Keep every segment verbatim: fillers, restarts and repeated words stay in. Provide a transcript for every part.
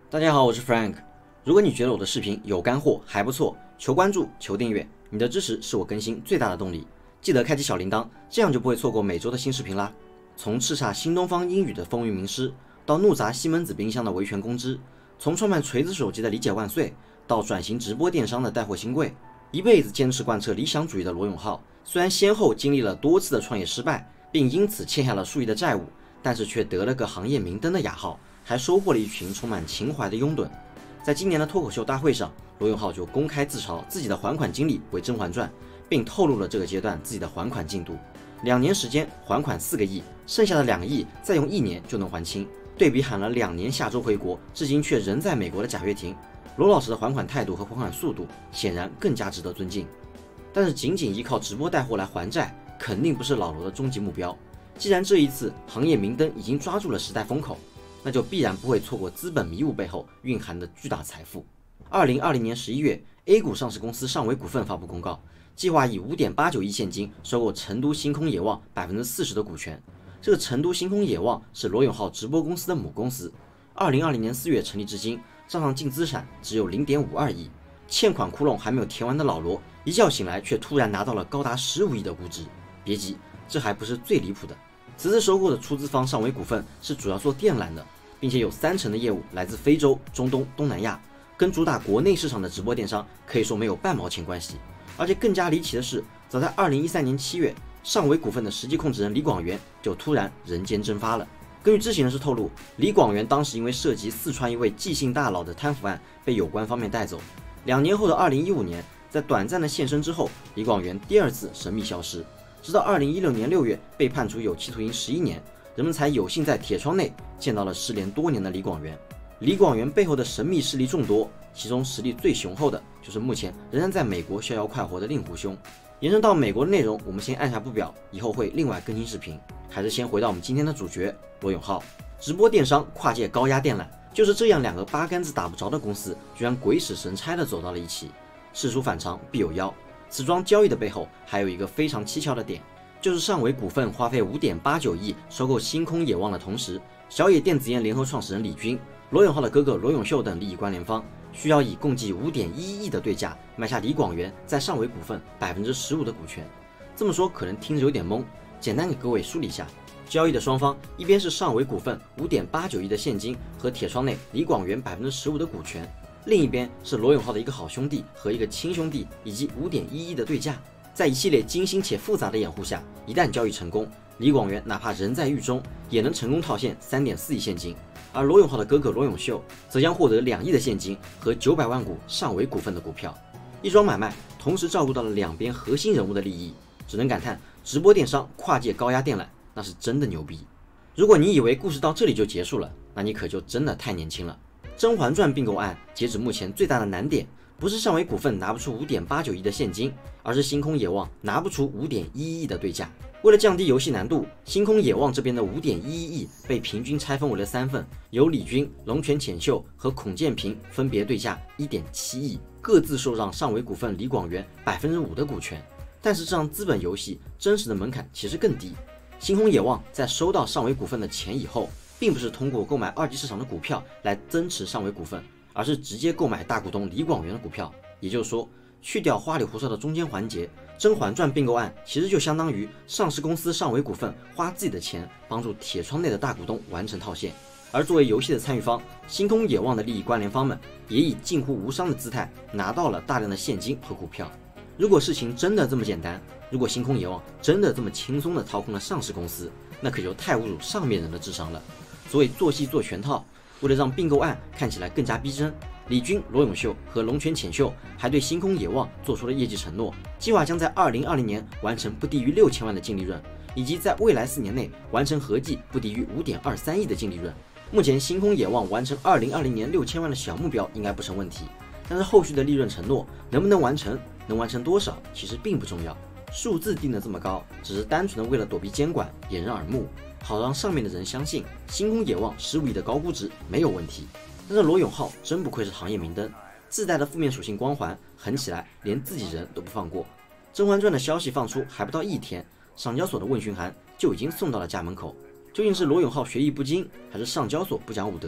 大家好，我是 Frank。如果你觉得我的视频有干货，还不错，求关注，求订阅，你的支持是我更新最大的动力。记得开启小铃铛，这样就不会错过每周的新视频啦。从叱咤新东方英语的风云名师，到怒砸西门子冰箱的维权公知，从创办锤子手机的理解万岁，到转型直播电商的带货新贵，一辈子坚持贯彻理想主义的罗永浩，虽然先后经历了多次的创业失败，并因此欠下了数亿的债务，但是却得了个行业明灯的雅号，还收获了一群充满情怀的拥趸。在今年的脱口秀大会上，罗永浩就公开自嘲自己的还款经历为《甄嬛传》，并透露了这个阶段自己的还款进度。两年时间还款四个亿，剩下的两个亿再用一年就能还清。对比喊了两年下周回国，至今却仍在美国的贾跃亭，罗老师的还款态度和还款速度显然更加值得尊敬。但是仅仅依靠直播带货来还债，肯定不是老罗的终极目标。既然这一次行业明灯已经抓住了时代风口，那就必然不会错过资本迷雾背后蕴含的巨大财富。二零二零年十一月 ，A 股上市公司上维股份发布公告，计划以五点八九亿现金收购成都星空野望百分之四十的股权。这个成都星空野望是罗永浩直播公司的母公司。二零二零年四月成立至今，账上净资产只有零点五二亿，欠款窟窿还没有填完的老罗，一觉醒来却突然拿到了高达十五亿的估值。别急，这还不是最离谱的。此次收购的出资方上维股份是主要做电缆的，并且有三成的业务来自非洲、中东、东南亚，跟主打国内市场的直播电商可以说没有半毛钱关系。而且更加离奇的是，早在二零一三年七月，上维股份的实际控制人李广元就突然人间蒸发了。根据知情人士透露，李广元当时因为涉及四川一位纪姓大佬的贪腐案被有关方面带走。两年后的二零一五年，在短暂的现身之后，李广元第二次神秘消失。直到二零一六年六月被判处有期徒刑十一年，人们才有幸在铁窗内见到了失联多年的李广元。李广元背后的神秘势力众多，其中实力最雄厚的就是目前仍然在美国逍遥快活的令狐兄。延伸到美国的内容，我们先按下不表，以后会另外更新视频。还是先回到我们今天的主角罗永浩。直播电商跨界高压电缆，就是这样两个八竿子打不着的公司，居然鬼使神差的走到了一起。事出反常必有妖。此桩交易的背后还有一个非常蹊跷的点，就是上维股份花费五点八九亿收购星空野望的同时，小野电子烟联合创始人李军、罗永浩的哥哥罗永秀等利益关联方需要以共计五点一亿的对价买下李广元在上维股份百分之十五的股权。这么说可能听着有点懵，简单给各位梳理一下。交易的双方一边是上维股份五点八九亿的现金和铁窗内李广元百分之十五的股权，另一边是罗永浩的一个好兄弟和一个亲兄弟以及五点一亿的对价。在一系列精心且复杂的掩护下，一旦交易成功，李广元哪怕人在狱中也能成功套现三点四亿现金，而罗永浩的哥哥罗永秀则将获得两亿的现金和九百万股上维股份的股票。一桩买卖同时照顾到了两边核心人物的利益，只能感叹直播电商跨界高压电缆那是真的牛逼。如果你以为故事到这里就结束了，那你可就真的太年轻了。《甄嬛传》并购案截止目前最大的难点，不是上维股份拿不出五点八九亿的现金，而是星空野望拿不出五点一亿的对价。为了降低游戏难度，星空野望这边的五点一亿被平均拆分为了三份，由李军、龙泉浅秀和孔建平分别对价一点七亿，各自受让上维股份李广元百分之五的股权。但是这样资本游戏真实的门槛其实更低。星空野望在收到上维股份的钱以后，并不是通过购买二级市场的股票来增持上维股份，而是直接购买大股东李广元的股票。也就是说，去掉花里胡哨的中间环节，《甄嬛传》并购案其实就相当于上市公司上维股份花自己的钱帮助铁窗内的大股东完成套现。而作为游戏的参与方，星空野望的利益关联方们也以近乎无伤的姿态拿到了大量的现金和股票。如果事情真的这么简单，如果星空野望真的这么轻松地操控了上市公司，那可就太侮辱上面人的智商了。所以做戏做全套，为了让并购案看起来更加逼真，李军、罗永秀和龙泉浅秀还对星空野望做出了业绩承诺，计划将在二零二零年完成不低于六千万的净利润，以及在未来四年内完成合计不低于五点二三亿的净利润。目前星空野望完成二零二零年六千万的小目标应该不成问题，但是后续的利润承诺能不能完成，能完成多少，其实并不重要。数字定得这么高，只是单纯的为了躲避监管，掩人耳目，好让上面的人相信星空野望十五亿的高估值没有问题。但是罗永浩真不愧是行业明灯，自带的负面属性光环狠起来连自己人都不放过。《甄嬛传》的消息放出还不到一天，上交所的问询函就已经送到了家门口。究竟是罗永浩学艺不精，还是上交所不讲武德？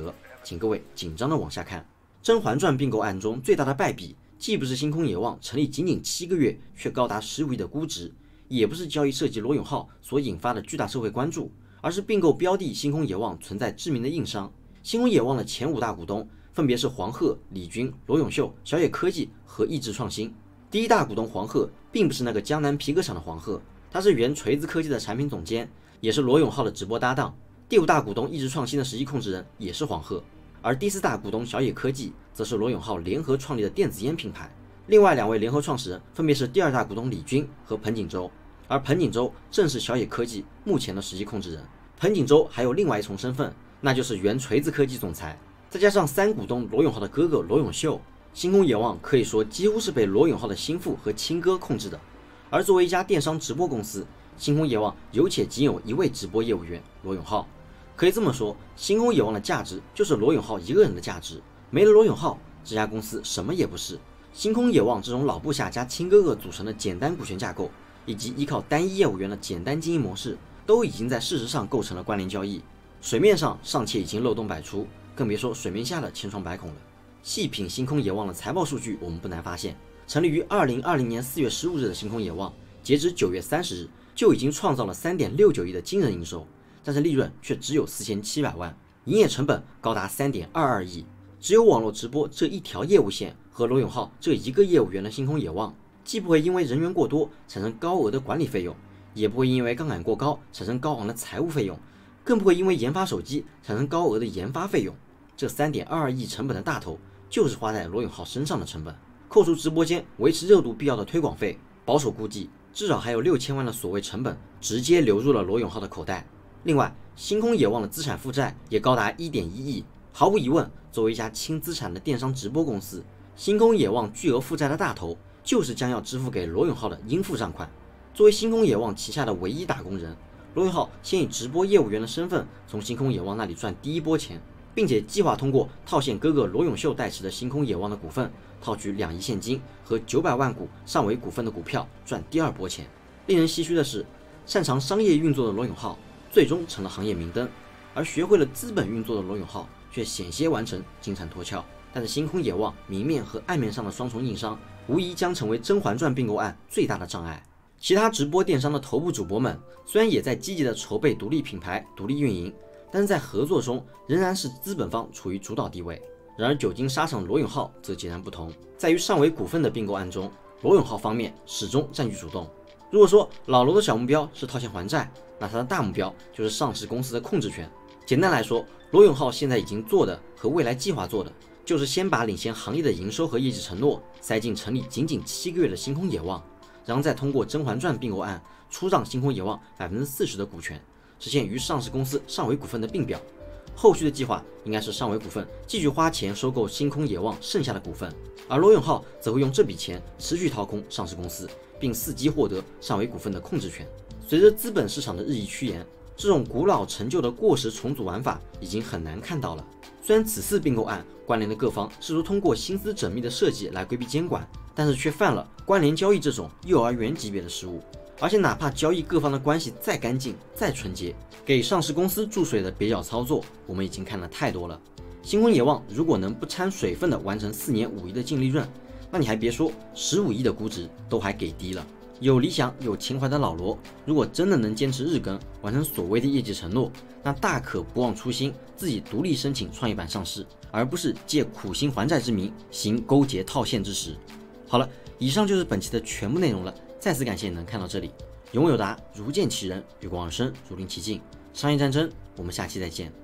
请各位紧张的往下看。《甄嬛传》并购案中最大的败笔，既不是星空野望成立仅仅七个月却高达十五亿的估值，也不是交易涉及罗永浩所引发的巨大社会关注，而是并购标的星空野望存在致命的硬伤。星空野望的前五大股东分别是黄鹤、李军、罗永秀、小野科技和益智创新。第一大股东黄鹤并不是那个江南皮革厂的黄鹤，他是原锤子科技的产品总监，也是罗永浩的直播搭档。第五大股东益智创新的实际控制人也是黄鹤，而第四大股东小野科技则是罗永浩联合创立的电子烟品牌。另外两位联合创始人分别是第二大股东李军和彭锦洲，而彭锦洲正是小野科技目前的实际控制人。彭锦洲还有另外一重身份，那就是原锤子科技总裁。再加上三股东罗永浩的哥哥罗永秀，星空野望可以说几乎是被罗永浩的心腹和亲哥控制的。而作为一家电商直播公司，星空野望有且仅有一位直播业务员罗永浩。可以这么说，星空野望的价值就是罗永浩一个人的价值，没了罗永浩，这家公司什么也不是。星空野望这种老部下加亲哥哥组成的简单股权架构，以及依靠单一业务员的简单经营模式，都已经在事实上构成了关联交易。水面上尚且已经漏洞百出，更别说水面下的千疮百孔了。细品星空野望的财报数据，我们不难发现，成立于二零二零年四月十五日的星空野望，截止九月三十日就已经创造了 三点六九亿的惊人营收，但是利润却只有四千七百万，营业成本高达 三点二二亿。只有网络直播这一条业务线和罗永浩这一个业务员的星空野望，既不会因为人员过多产生高额的管理费用，也不会因为杠杆过高产生高昂的财务费用，更不会因为研发手机产生高额的研发费用。这 三点二二亿成本的大头，就是花在罗永浩身上的成本。扣除直播间维持热度必要的推广费，保守估计至少还有六千万的所谓成本直接流入了罗永浩的口袋。另外，星空野望的资产负债也高达 一点一亿。毫无疑问，作为一家轻资产的电商直播公司，星空野望巨额负债的大头就是将要支付给罗永浩的应付账款。作为星空野望旗下的唯一打工人，罗永浩先以直播业务员的身份从星空野望那里赚第一波钱，并且计划通过套现哥哥罗永秀代持的星空野望的股份，套取两亿现金和九百万股上尾股份的股票赚第二波钱。令人唏嘘的是，擅长商业运作的罗永浩最终成了行业明灯，而学会了资本运作的罗永浩却险些完成金蝉脱壳。但是星空野望明面和暗面上的双重硬伤，无疑将成为《甄嬛传》并购案最大的障碍。其他直播电商的头部主播们虽然也在积极的筹备独立品牌、独立运营，但是在合作中仍然是资本方处于主导地位。然而久经沙场罗永浩则截然不同，在于上尾股份的并购案中，罗永浩方面始终占据主动。如果说老罗的小目标是套现还债，那他的大目标就是上市公司的控制权。简单来说，罗永浩现在已经做的和未来计划做的，就是先把领先行业的营收和业绩承诺塞进成立仅仅七个月的星空野望，然后再通过《甄嬛传》并购案出让星空野望 百分之四十 的股权，实现与上市公司上尾股份的并表。后续的计划应该是上尾股份继续花钱收购星空野望剩下的股份，而罗永浩则会用这笔钱持续掏空上市公司，并伺机获得上尾股份的控制权。随着资本市场的日益趋严，这种古老陈旧的过时重组玩法已经很难看到了。虽然此次并购案关联的各方试图通过心思缜密的设计来规避监管，但是却犯了关联交易这种幼儿园级别的失误。而且哪怕交易各方的关系再干净再纯洁，给上市公司注水的蹩脚操作我们已经看了太多了。星空野望如果能不掺水分的完成四年五亿的净利润，那你还别说，十五亿的估值都还给低了。有理想有情怀的老罗，如果真的能坚持日更，完成所谓的业绩承诺，那大可不忘初心，自己独立申请创业板上市，而不是借苦心还债之名行勾结套现之实。好了，以上就是本期的全部内容了，再次感谢你能看到这里。勇有达，如见其人，月光而生，如临其境。商业战争，我们下期再见。